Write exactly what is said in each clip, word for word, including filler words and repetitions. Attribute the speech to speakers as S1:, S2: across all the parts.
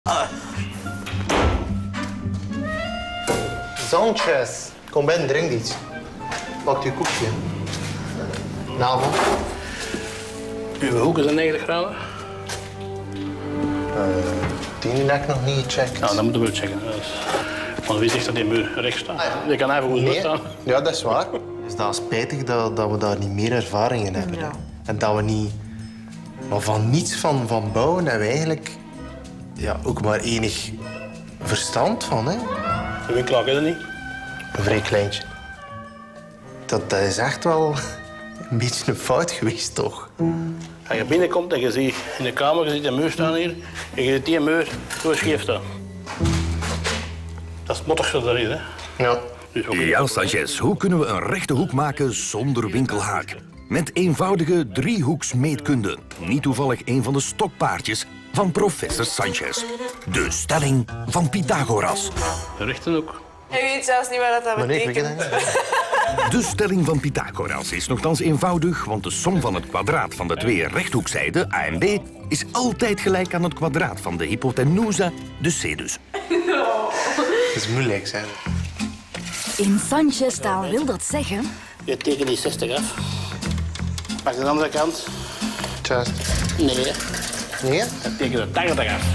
S1: Ah.
S2: Sanchez, kom binnen, drink iets. Pak je koekje. Nou,
S3: uw hoek is een negentig graden?
S2: Uh, die heb ik nog niet gecheckt.
S3: Nou, dat moeten we checken. Want wie zegt dat die muur recht staat? Je kan even goed
S2: nee.
S3: staan.
S2: Ja, dat is waar. Dus dat is spijtig dat, dat we daar niet meer ervaring in hebben. Ja. En dat we niet... Maar van niets van, van bouwen hebben we eigenlijk ja, ook maar enig verstand van. Hè?
S3: De winkelaar is er niet?
S2: Een vrij kleintje. Dat, dat is echt wel een beetje een fout geweest, toch?
S3: Als je binnenkomt en je ziet in de kamer, je ziet een muur staan hier, en je ziet die muur zo scheef staan. Dat is het mottigste erin, hè?
S2: Ja.
S3: Dus
S4: ja, Sanchez, hoe kunnen we een rechte hoek maken zonder winkelhaak? Met eenvoudige driehoeksmeetkunde. Niet toevallig een van de stokpaardjes van professor Sanchez. De stelling van Pythagoras.
S3: De rechte hoek.
S5: Je weet zelfs niet wat dat betekent.
S4: De stelling van Pythagoras is nogthans eenvoudig, want de som van het kwadraat van de twee rechthoekzijden, A en B, is altijd gelijk aan het kwadraat van de hypotenusa, de C dus.
S2: Dat is moeilijk, zeg.
S6: In Sanchez-taal wil dat zeggen...
S3: Je tekent die zestig af. Pak de andere kant.
S2: Just.
S3: Nee.
S2: Nee?
S3: Dan teken je tachtig af.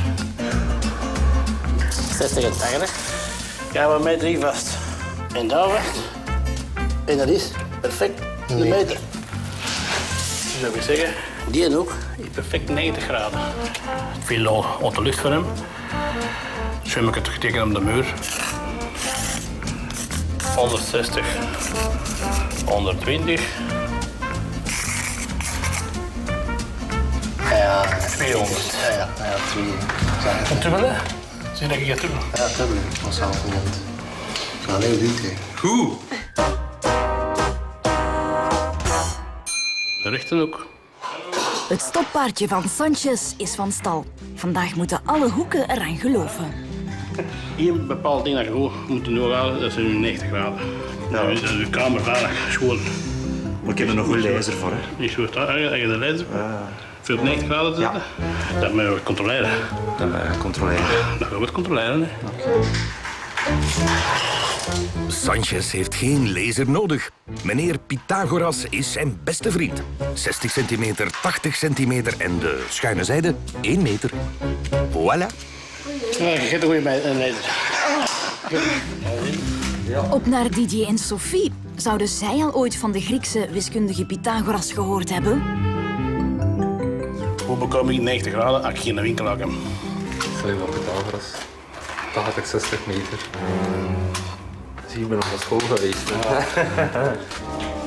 S3: zestig en tachtig. Gaan we met drie vast. En daar vast. En dat is perfect de
S2: nee.
S3: meter. Dus dat wil zeggen, die hoek is perfect negentig graden. Veel uit de lucht voor hem. Dus heb ik het getekend op de muur. honderdzestig, honderdtwintig.
S2: Ja,
S3: tweehonderd.
S2: Ja, ja, ja tweehonderd.
S3: Een dubbele? Zie dat ik het dubbel?
S2: Ja, dubbele. Dat is half honderd. Ja, heel dit, hè. Goed.
S3: De rechterhoek.
S6: Het stokpaardje van Sanchez is van stal. Vandaag moeten alle hoeken eraan geloven.
S3: Hier een bepaald ding dat je goed moet doen halen, dat is nu negentig graden. Ja. Dat is de kamer vaardig schoon.
S1: Maar ik heb er nog een laser voor, hè?
S3: Niet zo staan, als je de laser
S1: Ja.
S3: voor negentig graden te zetten, ja. Dat moet je controleren.
S1: Dat moet je controleren.
S3: Dat gaan we het controleren, hè.
S1: Okay.
S4: Sanchez heeft geen laser nodig. Meneer Pythagoras is zijn beste vriend. zestig centimeter, tachtig centimeter en de schuine zijde één meter. Voilà.
S3: Ja, je geeft een goede bij een laser.
S6: Op naar Didier en Sophie. Zouden zij al ooit van de Griekse wiskundige Pythagoras gehoord hebben?
S3: Hoe bekom ik negentig graden als ik geen winkelaar heb?
S7: Stelling van Pythagoras. tachtig, zestig meter. Zie je, ik ben nog naar school geweest.